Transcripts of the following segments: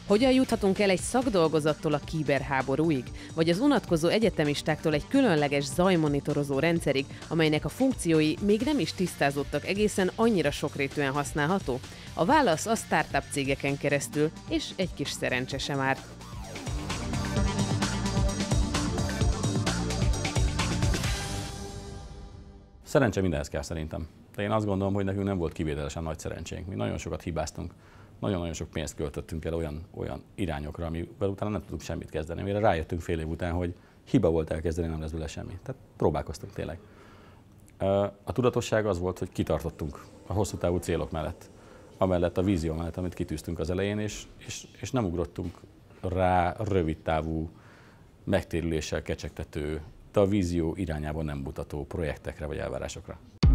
Hogyan juthatunk el egy szakdolgozattól a kiberháborúig? Vagy az unatkozó egyetemistáktól egy különleges zajmonitorozó rendszerig, amelynek a funkciói még nem is tisztázottak, egészen annyira sokrétűen használható? A válasz a startup cégeken keresztül, és egy kis szerencse sem árt. Szerencse mindenhez kell szerintem. De én azt gondolom, hogy nekünk nem volt kivételesen nagy szerencsénk. Mi nagyon sokat hibáztunk, nagyon-nagyon sok pénzt költöttünk el olyan irányokra, amivel utána nem tudunk semmit kezdeni. Mire rájöttünk fél év után, hogy hiba volt elkezdeni, nem lesz belőle semmi. Tehát próbálkoztunk tényleg. A tudatosság az volt, hogy kitartottunk a hosszú távú célok mellett, amellett a vízió mellett, amit kitűztünk az elején, és nem ugrottunk rá rövid távú, megtérüléssel kecsegtető, de a vízió irányában nem mutató projektekre vagy elvárásokra.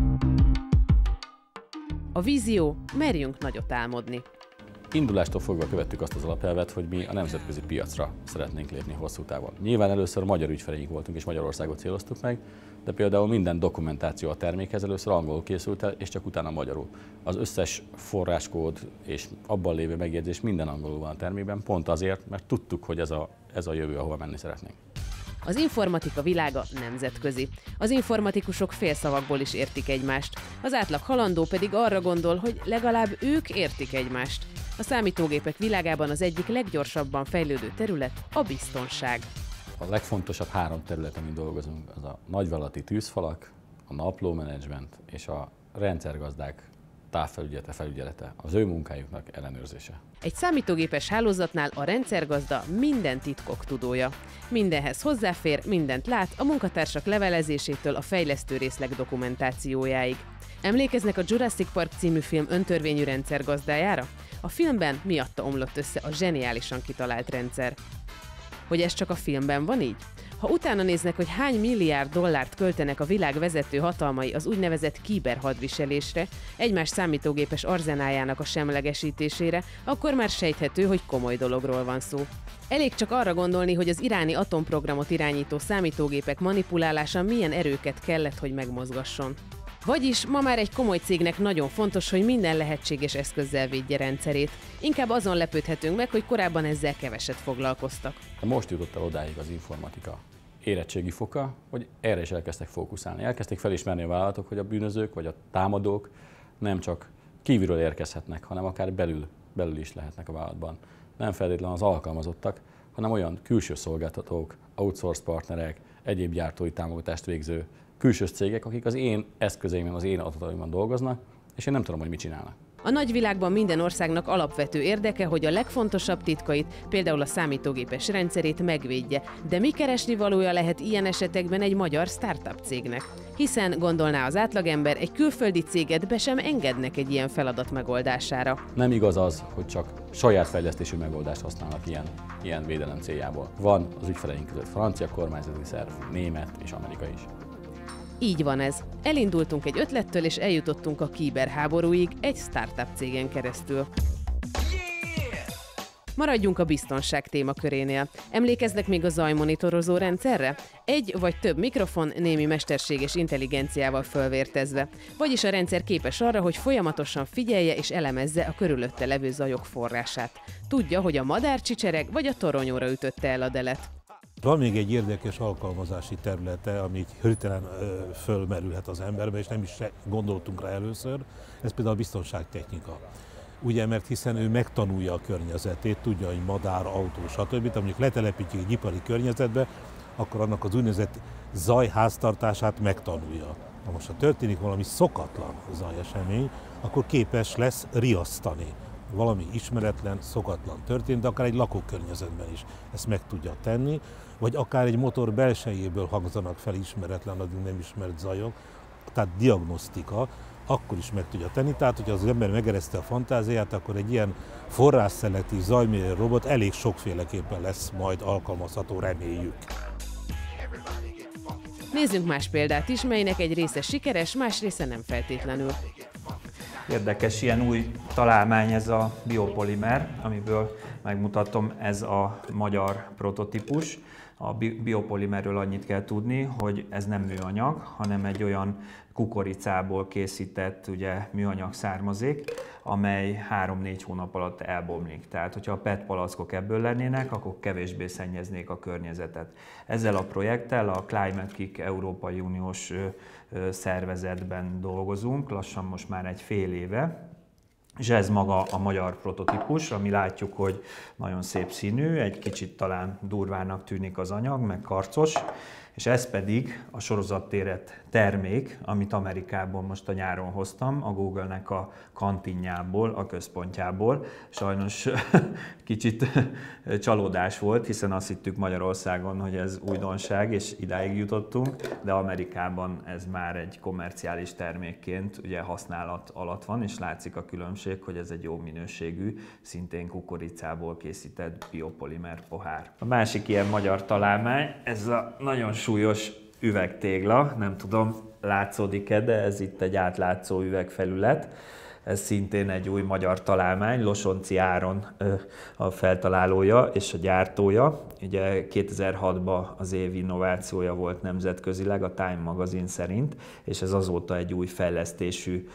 A vízió, merjünk nagyot álmodni. Indulástól fogva követtük azt az alapelvet, hogy mi a nemzetközi piacra szeretnénk lépni hosszú távon. Nyilván először magyar ügyfeleink voltunk és Magyarországot céloztuk meg, de például minden dokumentáció a termékhez először angolul készült el, és csak utána magyarul. Az összes forráskód és abban lévő megjegyzés minden angolul van a termékben, pont azért, mert tudtuk, hogy ez a jövő, ahova menni szeretnénk. Az informatika világa nemzetközi. Az informatikusok félszavakból is értik egymást. Az átlag halandó pedig arra gondol, hogy legalább ők értik egymást. A számítógépek világában az egyik leggyorsabban fejlődő terület a biztonság. A legfontosabb 3 terület, amin dolgozunk, az a nagyvállalati tűzfalak, a naplómenedzsment és a rendszergazdák felügyelete, az ő munkájuknak ellenőrzése. Egy számítógépes hálózatnál a rendszergazda minden titkok tudója. Mindenhez hozzáfér, mindent lát, a munkatársak levelezésétől a fejlesztő részleg dokumentációjáig. Emlékeznek a Jurassic Park című film öntörvényű rendszergazdájára? A filmben miatta omlott össze a zseniálisan kitalált rendszer. Hogy ez csak a filmben van így? Ha utána néznek, hogy hány milliárd dollárt költenek a világ vezető hatalmai az úgynevezett kiberhadviselésre, egymás számítógépes arzenájának a semlegesítésére, akkor már sejthető, hogy komoly dologról van szó. Elég csak arra gondolni, hogy az iráni atomprogramot irányító számítógépek manipulálása milyen erőket kellett, hogy megmozgasson. Vagyis ma már egy komoly cégnek nagyon fontos, hogy minden lehetséges eszközzel védje rendszerét. Inkább azon lepődhetünk meg, hogy korábban ezzel keveset foglalkoztak. Most jutott el odáig az informatika érettségi foka, hogy erre is elkezdtek fókuszálni. Elkezdték felismerni a vállalatok, hogy a bűnözők vagy a támadók nem csak kívülről érkezhetnek, hanem akár belül is lehetnek a vállalatban. Nem feltétlenül az alkalmazottak, hanem olyan külső szolgáltatók, outsource partnerek, egyéb gyártói támogatást végző külsős cégek, akik az én eszközeimben, az én adataimban dolgoznak, és én nem tudom, hogy mit csinálnak. A nagyvilágban minden országnak alapvető érdeke, hogy a legfontosabb titkait, például a számítógépes rendszerét megvédje. De mi keresnivalója lehet ilyen esetekben egy magyar startup cégnek? Hiszen, gondolná az átlagember, egy külföldi céget be sem engednek egy ilyen feladat megoldására. Nem igaz az, hogy csak saját fejlesztésű megoldást használnak ilyen védelem céljából. Van az ügyfeleink között francia kormányzati szerv, német és amerikai is. Így van ez. Elindultunk egy ötlettől és eljutottunk a kiberháborúig egy startup cégen keresztül. Maradjunk a biztonság témakörénél. Emlékeznek még a zajmonitorozó rendszerre? Egy vagy több mikrofon némi mesterséges intelligenciával fölvértezve. Vagyis a rendszer képes arra, hogy folyamatosan figyelje és elemezze a körülötte levő zajok forrását. Tudja, hogy a madár csicsereg vagy a toronyóra ütötte el a delet. Van még egy érdekes alkalmazási területe, ami hirtelen fölmerülhet az emberbe, és nem is gondoltunk rá először, ez például a biztonságtechnika. Ugye, mert hiszen ő megtanulja a környezetét, tudja, hogy madár, autó, stb. Ha mondjuk letelepítjük egy ipari környezetbe, akkor annak az úgynevezett zajháztartását megtanulja. Na most, ha történik valami szokatlan zajesemény, akkor képes lesz riasztani. Valami ismeretlen, szokatlan történt, de akár egy lakókörnyezetben is ezt meg tudja tenni, vagy akár egy motor belsejéből hangzanak fel ismeretlen, addig nem ismert zajok, tehát diagnosztika, akkor is meg tudja tenni. Tehát, hogyha az ember megereszte a fantáziát, akkor egy ilyen forrásszelektív zajmérő robot elég sokféleképpen lesz majd alkalmazható, reméljük. Nézzünk más példát is, melynek egy része sikeres, más része nem feltétlenül. Érdekes ilyen új találmány ez a biopolimer, amiből megmutatom, ez a magyar prototípus. A biopolimerről annyit kell tudni, hogy ez nem műanyag, hanem egy olyan kukoricából készített ugye, műanyag származék, amely 3-4 hónap alatt elbomlik. Tehát, hogyha a PET palackok ebből lennének, akkor kevésbé szennyeznék a környezetet. Ezzel a projekttel a Climate Kick Európai Uniós szervezetben dolgozunk, lassan most már egy fél éve, és ez maga a magyar prototípus, ami látjuk, hogy nagyon szép színű, egy kicsit talán durvának tűnik az anyag, meg karcos, és ez pedig a sorozatérett termék, amit Amerikából most a nyáron hoztam, a Google-nek a kantinjából, a központjából. Sajnos kicsit csalódás volt, hiszen azt hittük Magyarországon, hogy ez újdonság, és idáig jutottunk, de Amerikában ez már egy komerciális termékként ugye használat alatt van, és látszik a különbség, hogy ez egy jó minőségű, szintén kukoricából készített biopolimer pohár. A másik ilyen magyar találmány, ez a nagyon súlyos üvegtégla, nem tudom, látszódik-e, de ez itt egy átlátszó üvegfelület. Ez szintén egy új magyar találmány, Losonczy Áron a feltalálója és a gyártója. Ugye 2006-ban az év innovációja volt nemzetközileg a Time magazin szerint, és ez azóta egy új fejlesztésű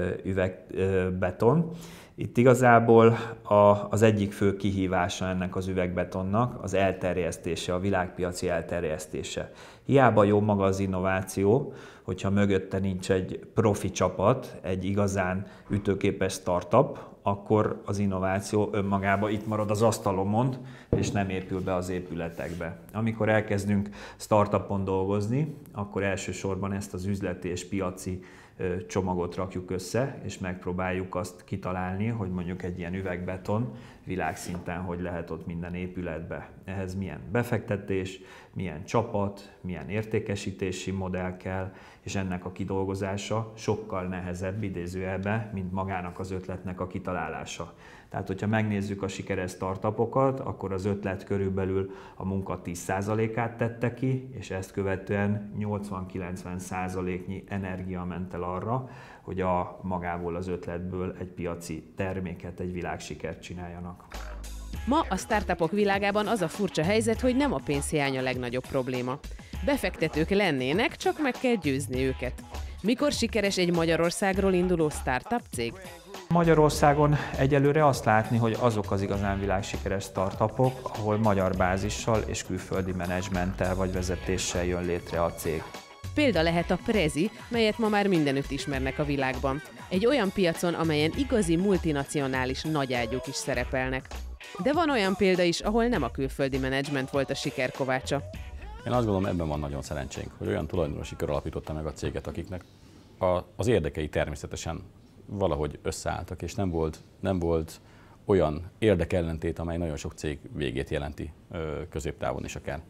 üvegbeton. Itt igazából az egyik fő kihívása ennek az üvegbetonnak az elterjesztése, a világpiaci elterjesztése. Hiába jó maga az innováció, hogyha mögötte nincs egy profi csapat, egy igazán ütőképes startup, akkor az innováció önmagában itt marad az asztalomon, és nem épül be az épületekbe. Amikor elkezdünk startupon dolgozni, akkor elsősorban ezt az üzleti és piaci csomagot rakjuk össze, és megpróbáljuk azt kitalálni, hogy mondjuk egy ilyen üvegbeton világszinten hogy lehet ott minden épületbe. Ehhez milyen befektetés, milyen csapat, milyen értékesítési modell kell, és ennek a kidolgozása sokkal nehezebb idézőjelben, mint magának az ötletnek a kitalálása. Tehát, hogyha megnézzük a sikeres startupokat, akkor az ötlet körülbelül a munka 10%-át tette ki, és ezt követően 80-90%-nyi energia ment el arra, hogy a magából az ötletből egy piaci terméket, egy világsikert csináljanak. Ma a startupok világában az a furcsa helyzet, hogy nem a pénzhiány a legnagyobb probléma. Befektetők lennének, csak meg kell győzni őket. Mikor sikeres egy Magyarországról induló startup cég? Magyarországon egyelőre azt látni, hogy azok az igazán világsikeres startupok, ahol magyar bázissal és külföldi menedzsmenttel vagy vezetéssel jön létre a cég. Példa lehet a Prezi, melyet ma már mindenütt ismernek a világban. Egy olyan piacon, amelyen igazi multinacionális nagyágyúk is szerepelnek. De van olyan példa is, ahol nem a külföldi menedzsment volt a siker kovácsa. Én azt gondolom, ebben van nagyon szerencsénk, hogy olyan tulajdonosi kör alapította meg a céget, akiknek az érdekei természetesen valahogy összeálltak, és nem volt olyan érdekellentét, amely nagyon sok cég végét jelenti középtávon is akár.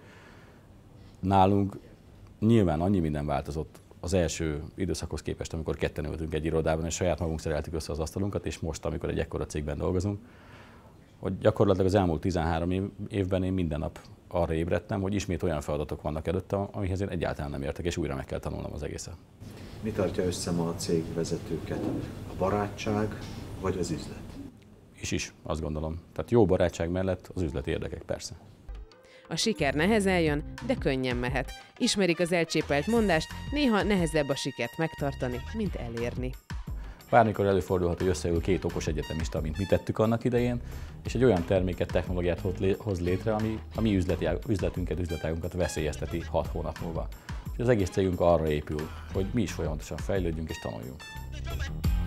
Nálunk nyilván annyi minden változott az első időszakhoz képest, amikor ketten ültünk egy irodában, és saját magunk szereltük össze az asztalunkat, és most, amikor egy ekkora cégben dolgozunk, hogy gyakorlatilag az elmúlt 13 évben én minden nap arra ébredtem, hogy ismét olyan feladatok vannak előttem, amihez én egyáltalán nem értek, és újra meg kell tanulnom az egészet. Mi tartja össze ma a cégvezetőket? A barátság vagy az üzlet? Is, azt gondolom. Tehát jó barátság mellett az üzleti érdekek, persze. A siker nehezen jön, de könnyen mehet. Ismerik az elcsépelt mondást, néha nehezebb a sikert megtartani, mint elérni. Bármikor előfordulhat, hogy összeül két okos egyetemista, mint mi tettük annak idején, és egy olyan terméket, technológiát hoz létre, ami a mi üzletünket, üzletágunkat veszélyezteti 6 hónap múlva. És az egész cégünk arra épül, hogy mi is folyamatosan fejlődjünk és tanuljunk.